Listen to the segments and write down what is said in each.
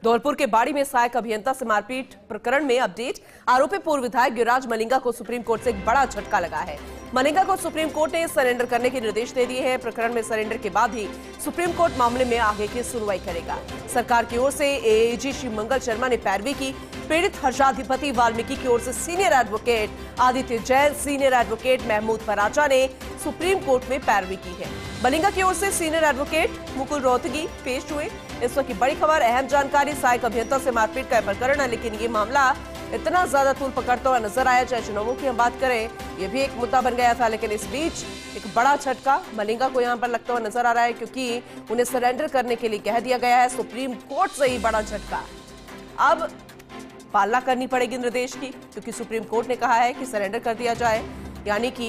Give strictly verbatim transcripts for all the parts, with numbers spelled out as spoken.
धौलपुर के बाड़ी में सहायक अभियंता से मारपीट प्रकरण में अपडेट। आरोपी पूर्व विधायक गिरिराज मलिंगा को सुप्रीम कोर्ट से एक बड़ा झटका लगा है। मलिंगा को सुप्रीम कोर्ट ने सरेंडर करने के निर्देश दे दिए हैं। प्रकरण में सरेंडर के बाद ही सुप्रीम कोर्ट मामले में आगे की सुनवाई करेगा। सरकार की ओर से एएजी शिवमंगल शर्मा ने पैरवी की। पीड़ित हर्षाधिपति वाल्मीकि की ओर से senior advocate Aditya Jain, senior advocate Mahmood Pracha ने सुप्रीम कोर्ट में पैरवी की है। मलिंगा की ओर से सीनियर एडवोकेट मुकुल रोहतगी पेश हुए। इस वक्त की बड़ी खबर, अहम जानकारी, सहायक अभियंता से मारपीट का प्रकरण है, लेकिन ये मामला इतना ज्यादा तूल पकड़ता हुआ नजर आया। चाहे चुनावों की हम बात करें, ये भी एक मुद्दा बन गया था, लेकिन इस बीच एक बड़ा झटका मलिंगा को यहाँ पर लगता हुआ नजर आ रहा है, क्योंकि उन्हें सरेंडर करने के लिए कह दिया गया है। सुप्रीम कोर्ट से ही बड़ा झटका। अब पालना करनी पड़ेगी निर्देश की, क्योंकि सुप्रीम कोर्ट ने कहा है कि सरेंडर कर दिया जाए। यानी कि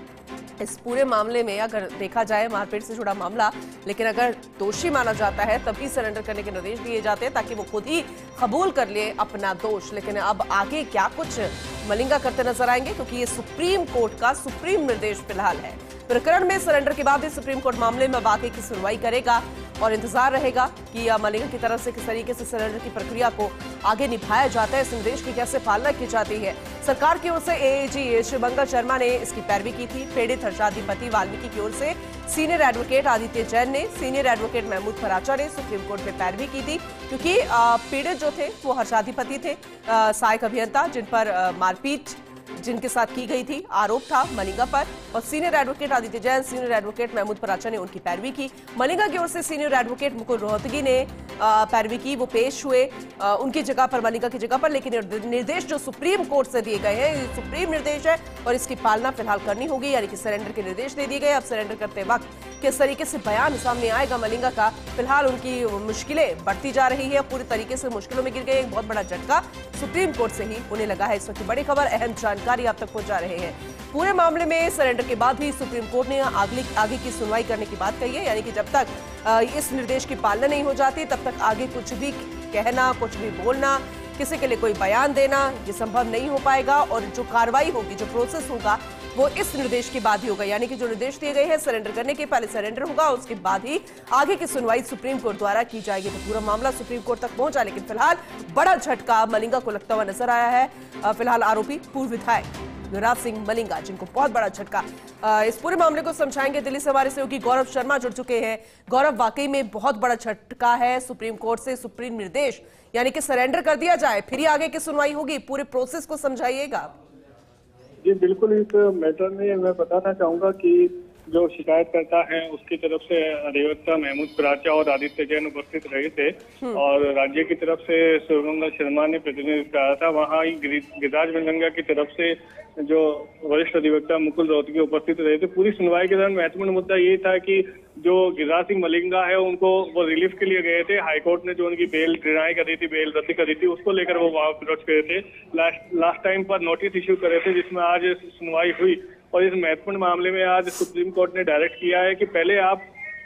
इस पूरे मामले में अगर देखा जाए मारपीट से जुड़ा मामला, लेकिन अगर दोषी माना जाता है तभी सरेंडर करने के निर्देश दिए जाते हैं, ताकि वो खुद ही कबूल कर ले अपना दोष। लेकिन अब आगे क्या कुछ मलिंगा करते नजर आएंगे, क्योंकि ये सुप्रीम कोर्ट का सुप्रीम निर्देश फिलहाल है। प्रकरण में सरेंडर के बाद ही सुप्रीम कोर्ट मामले में आगे की सुनवाई करेगा और इंतजार रहेगा कि मलिंगा की तरफ से किस तरीके से सरेंडर की प्रक्रिया को आगे निभाया जाता है, इस निर्देश की कैसे पालना की जाती है। सरकार की ओर से एएजी शिवमंगल शर्मा ने इसकी पैरवी की थी। पीड़ित हर्षाधिपति वाल्मीकि की ओर से सीनियर एडवोकेट आदित्य जैन ने, सीनियर एडवोकेट महमूद फराचा ने सुप्रीम कोर्ट में पैरवी की थी, क्योंकि पीड़ित जो थे वो हर्षाधिपति थे, सहायक अभियंता जिन पर मारपीट जिनके साथ की गई थी, आरोप था मलिंगा पर, और senior advocate Aditya Jain, senior advocate Mahmood Pracha ने उनकी पैरवी की। मलिंगा की ओर से सीनियर एडवोकेट मुकुल रोहतगी ने पैरवी की, वो पेश हुए उनकी जगह पर, मलिंगा की जगह पर। लेकिन निर्देश जो सुप्रीम कोर्ट से दिए गए हैं, सुप्रीम निर्देश है और इसकी पालना फिलहाल करनी होगी। यानी कि सरेंडर के निर्देश दे दिए गए। अब सरेंडर करते वक्त किस तरीके से बयान सामने आएगा मलिंगा का, फिलहाल उनकी मुश्किलें बढ़ती जा रही है, पूरी तरीके से मुश्किलों में गिर गए। एक बहुत बड़ा झटका सुप्रीम कोर्ट से ही उन्हें लगा है। इस वक्त की बड़ी खबर, अहम जानकारी आप तक पहुंचा रहे हैं। पूरे मामले में सरेंडर के बाद ही सुप्रीम कोर्ट ने आगे आगे की सुनवाई करने की बात कही है। यानी कि जब तक इस निर्देश की पालना नहीं हो जाती, तब तक आगे कुछ भी कहना, कुछ भी बोलना, किसी के लिए कोई बयान देना, ये संभव नहीं हो पाएगा। और जो कार्रवाई होगी, जो प्रोसेस होगा, वो इस निर्देश के बाद ही होगा। यानी कि जो निर्देश दिए गए हैं सरेंडर करने के, पहले सरेंडर होगा, उसके बाद ही आगे की सुनवाई सुप्रीम कोर्ट द्वारा की जाएगी। तो पूरा मामला सुप्रीम कोर्ट तक पहुंचा, लेकिन फिलहाल बड़ा झटका मलिंगा को लगता हुआ नजर आया है। फिलहाल आरोपी पूर्व विधायक गिरिराज सिंह मलिंगा, जिनको बहुत बड़ा झटका। इस पूरे मामले को समझाएंगे, दिल्ली से हमारे सहयोगी गौरव शर्मा जुड़ चुके हैं। गौरव, वाकई में बहुत बड़ा झटका है सुप्रीम कोर्ट से, सुप्रीम निर्देश यानी कि सरेंडर कर दिया जाए, फिर ही आगे की सुनवाई होगी। पूरे प्रोसेस को समझाइएगा। जी बिल्कुल, इस मैटर में मैं बताना चाहूंगा कि जो शिकायतकर्ता है उसकी तरफ से अधिवक्ता महमूद फराचा और आदित्य जैन उपस्थित रहे थे, और राज्य की तरफ से शिवमंगल शर्मा ने प्रतिनिधित्व करा था। वहाँ गिरिराज मलिंगा की तरफ से जो वरिष्ठ अधिवक्ता मुकुल रोहतगी उपस्थित रहे थे। पूरी सुनवाई के दौरान महत्वपूर्ण मुद्दा ये था कि जो गिरिराज सिंह मलिंगा है, उनको वो रिलीफ के लिए गए थे। हाईकोर्ट ने जो उनकी बेल डिनाई कर दी थी, बेल रद्द कर दी थी, उसको लेकर वो वहाँ विरोध करे थे। लास्ट लास्ट टाइम पर नोटिस इश्यू करे थे, जिसमें आज सुनवाई हुई। और इस महत्वपूर्ण मामले में आज सुप्रीम कोर्ट ने डायरेक्ट किया है कि पहले आप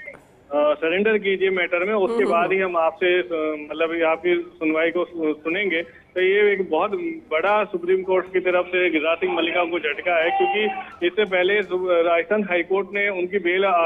सरेंडर कीजिए मैटर में, उसके बाद ही हम आपसे मतलब आपकी सुनवाई को सुनेंगे। तो ये एक बहुत बड़ा सुप्रीम कोर्ट की तरफ से गिरिराज सिंह मलिंगा को झटका है, क्योंकि इससे पहले राजस्थान हाईकोर्ट ने उनकी बेल आ,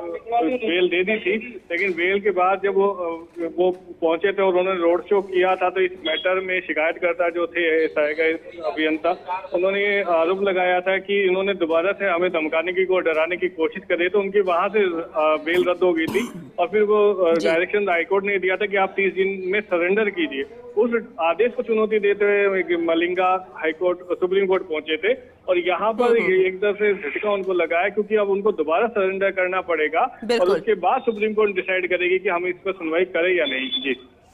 बेल दे दी थी, लेकिन बेल के बाद जब वो वो पहुंचे थे और उन्होंने रोड शो किया था, तो इस मैटर में शिकायतकर्ता जो थे सहायक अभियंता, उन्होंने ये आरोप लगाया था कि इन्होंने दोबारा से हमें धमकाने की को डराने की कोशिश करी, तो उनकी वहां से बेल रद्द हो गई थी। और फिर वो डायरेक्शन हाईकोर्ट ने दिया था कि आप तीस दिन में सरेंडर कीजिए। उस आदेश को चुनौती देते हुए मलिंगा हाईकोर्ट सुप्रीम कोर्ट पहुंचे थे, और यहाँ पर एक तरह से झटका उनको लगा है, क्योंकि अब उनको दोबारा सरेंडर करना पड़ेगा और उसके बाद सुप्रीम कोर्ट डिसाइड करेगी कि हम इस पर सुनवाई करें या नहीं। जी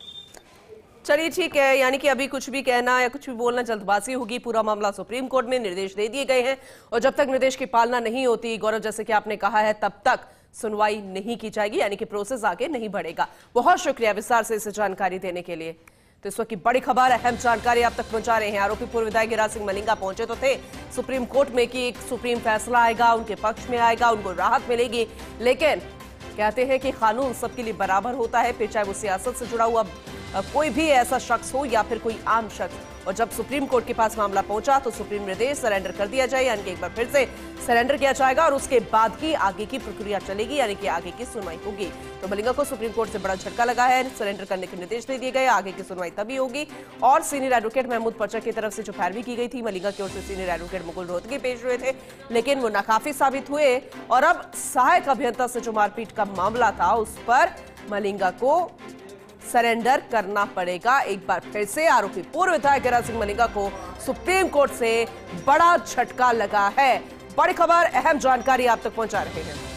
चलिए ठीक है, यानी कि अभी कुछ भी कहना या कुछ भी बोलना जल्दबाजी होगी। पूरा मामला सुप्रीम कोर्ट में, निर्देश दे दिए गए हैं, और जब तक निर्देश की पालना नहीं होती, गौरव जैसे कि आपने कहा है, तब तक सुनवाई नहीं की जाएगी, यानी कि प्रोसेस आगे नहीं बढ़ेगा। बहुत शुक्रिया विस्तार से इस जानकारी देने के लिए। तो इस वक्त की बड़ी खबर, अहम जानकारी आप तक पहुंचा रहे हैं। आरोपी पूर्व विधायक गिरिराज सिंह मलिंगा पहुंचे तो थे सुप्रीम कोर्ट में कि एक सुप्रीम फैसला आएगा, उनके पक्ष में आएगा, उनको राहत मिलेगी। लेकिन कहते हैं कि कानून सबके लिए बराबर होता है, फिर चाहे वो सियासत से जुड़ा हुआ कोई भी ऐसा शख्स हो या फिर कोई आम शख्स, और जब सुप्रीम कोर्ट के पास मामला पहुंचा तो सुप्रीम निर्देश सरेंडर कर दिया जाए, यानी कि एक बार फिर से सरेंडर किया जाएगा और उसके बाद ही आगे की प्रक्रिया चलेगी, यानी कि आगे की सुनवाई होगी। तो मलिंगा को सुप्रीम कोर्ट से बड़ा झटका लगा है, सरेंडर करने के निर्देश दे दिए गए, आगे की सुनवाई तभी होगी। और सीनियर एडवोकेट महमूद पर्चा की तरफ से जो पैरवी की गई थी, मलिंगा की ओर से सीनियर एडवोकेट मुकुल रोहतगी पेश हुए थे, लेकिन वो नाकाफी साबित हुए और अब सहायक अभियंता से जो मारपीट का मामला था उस पर मलिंगा को सरेंडर करना पड़ेगा। एक बार फिर से आरोपी पूर्व विधायक गिरिराज सिंह मलिंगा को सुप्रीम कोर्ट से बड़ा झटका लगा है। बड़ी खबर, अहम जानकारी आप तक पहुंचा रहे हैं।